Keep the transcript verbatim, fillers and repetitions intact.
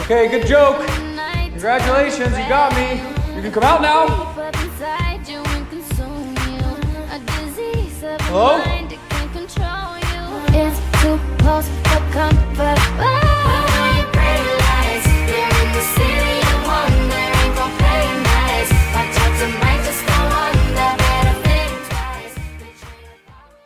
Okay, good joke. Congratulations, you got me. You can come out now. Hello?